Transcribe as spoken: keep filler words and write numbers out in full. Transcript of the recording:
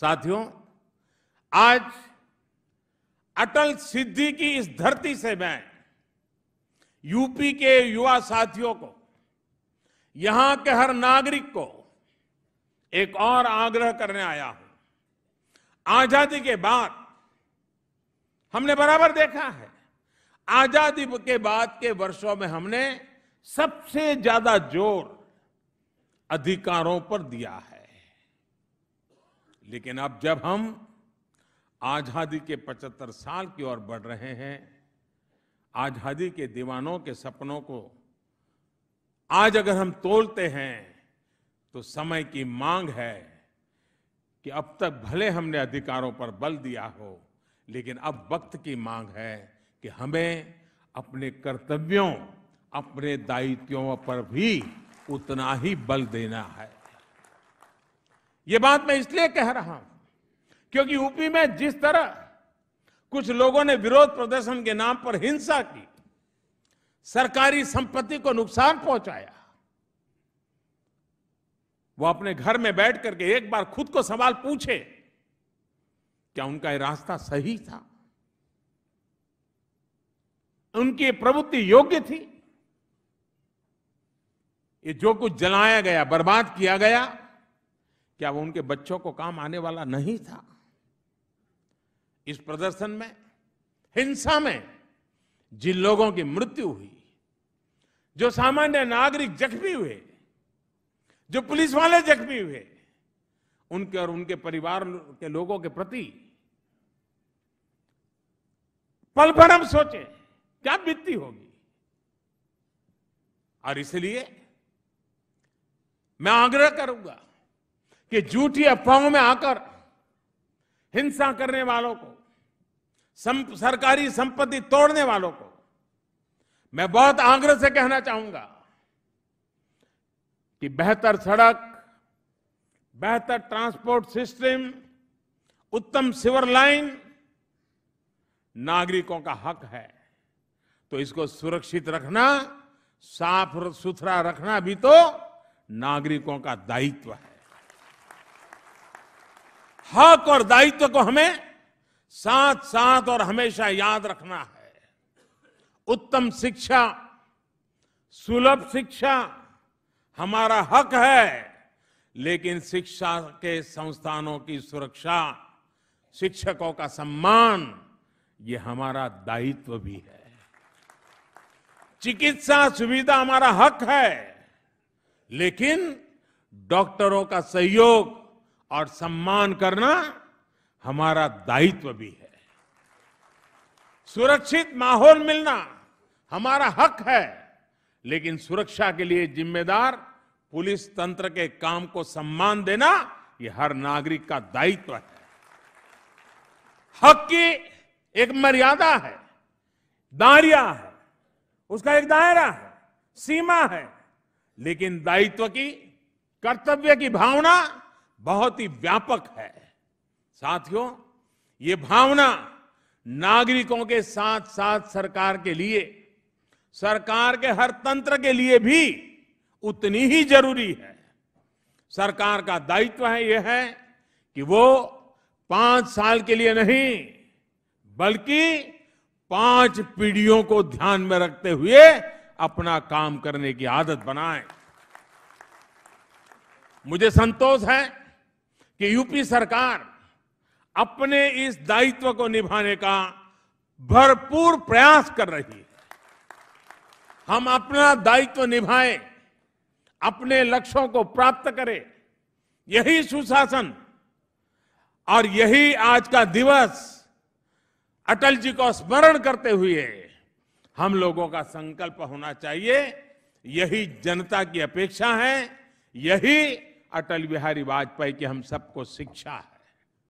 साथियों, आज अटल सिद्धि की इस धरती से मैं यूपी के युवा साथियों को, यहां के हर नागरिक को एक और आग्रह करने आया हूं। आजादी के बाद हमने बराबर देखा है, आजादी के बाद के वर्षों में हमने सबसे ज्यादा जोर अधिकारों पर दिया है। लेकिन अब जब हम आजादी के पचहत्तर साल की ओर बढ़ रहे हैं, आजादी के दीवानों के सपनों को आज अगर हम तोलते हैं तो समय की मांग है कि अब तक भले हमने अधिकारों पर बल दिया हो, लेकिन अब वक्त की मांग है कि हमें अपने कर्तव्यों, अपने दायित्वों पर भी उतना ही बल देना है। ये बात मैं इसलिए कह रहा हूं क्योंकि यूपी में जिस तरह कुछ लोगों ने विरोध प्रदर्शन के नाम पर हिंसा की, सरकारी संपत्ति को नुकसान पहुंचाया, वो अपने घर में बैठ करके एक बार खुद को सवाल पूछे, क्या उनका ये रास्ता सही था? उनकी प्रवृत्ति योग्य थी? ये जो कुछ जलाया गया, बर्बाद किया गया, क्या वो उनके बच्चों को काम आने वाला नहीं था? इस प्रदर्शन में, हिंसा में जिन लोगों की मृत्यु हुई, जो सामान्य नागरिक जख्मी हुए, जो पुलिस वाले जख्मी हुए, उनके और उनके परिवार के लोगों के प्रति पल भर हम सोचे क्या बीतती होगी। और इसलिए मैं आग्रह करूंगा कि झूठी अफवाहों में आकर हिंसा करने वालों को, सम, सरकारी संपत्ति तोड़ने वालों को मैं बहुत आग्रह से कहना चाहूंगा कि बेहतर सड़क, बेहतर ट्रांसपोर्ट सिस्टम, उत्तम सीवर लाइन नागरिकों का हक है, तो इसको सुरक्षित रखना, साफ सुथरा रखना भी तो नागरिकों का दायित्व है। हक और दायित्व को हमें साथ साथ और हमेशा याद रखना है। उत्तम शिक्षा, सुलभ शिक्षा हमारा हक है, लेकिन शिक्षा के संस्थानों की सुरक्षा, शिक्षकों का सम्मान, ये हमारा दायित्व भी है। चिकित्सा सुविधा हमारा हक है, लेकिन डॉक्टरों का सहयोग और सम्मान करना हमारा दायित्व भी है। सुरक्षित माहौल मिलना हमारा हक है, लेकिन सुरक्षा के लिए जिम्मेदार पुलिस तंत्र के काम को सम्मान देना ये हर नागरिक का दायित्व है। हक की एक मर्यादा है, दायरा है, उसका एक दायरा है, सीमा है, लेकिन दायित्व की, कर्तव्य की भावना बहुत ही व्यापक है। साथियों, ये भावना नागरिकों के साथ साथ सरकार के लिए, सरकार के हर तंत्र के लिए भी उतनी ही जरूरी है। सरकार का दायित्व है यह है कि वो पांच साल के लिए नहीं, बल्कि पांच पीढ़ियों को ध्यान में रखते हुए अपना काम करने की आदत बनाए। मुझे संतोष है कि यूपी सरकार अपने इस दायित्व को निभाने का भरपूर प्रयास कर रही है। हम अपना दायित्व निभाएं, अपने लक्ष्यों को प्राप्त करें, यही सुशासन और यही आज का दिवस अटल जी को स्मरण करते हुए हम लोगों का संकल्प होना चाहिए। यही जनता की अपेक्षा है, यही अटल बिहारी वाजपेयी की हम सबको शिक्षा है।